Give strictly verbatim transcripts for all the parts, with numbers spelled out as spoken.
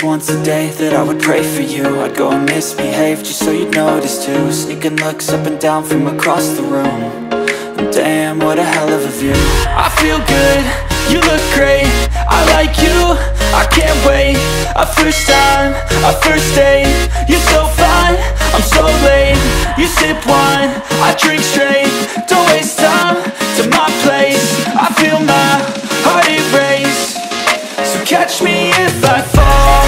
least once a day that I would pray for you. I'd go and misbehave just so you'd notice too. Sneaking looks up and down from across the room. And damn, what a hell of a view. I feel good, you look great, I like you, I can't wait. A first time, a first date, you're so fine, I'm so late. You sip wine, I drink straight, don't waste time to my place. I feel my heart erase, so catch me if I fall.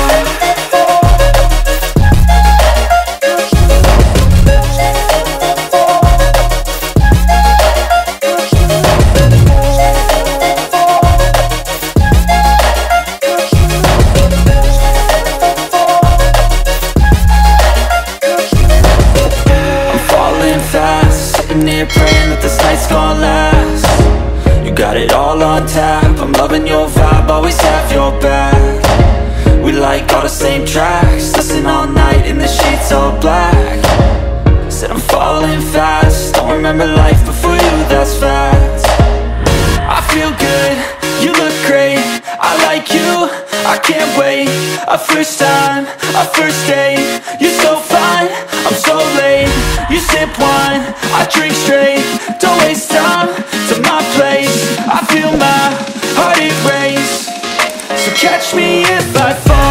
Here praying that this night's gonna last. You got it all on tap, I'm loving your vibe, always have your back. We like all the same tracks, listen all night in the sheets all black. Said I'm falling fast, don't remember life before you, that's fact. I feel good, you look great, I like you, I can't wait. A first time, a first date, you're so fine, I'm so late. You sip wine, I drink straight, don't waste time to my place. I feel my heart erase, so catch me if I fall.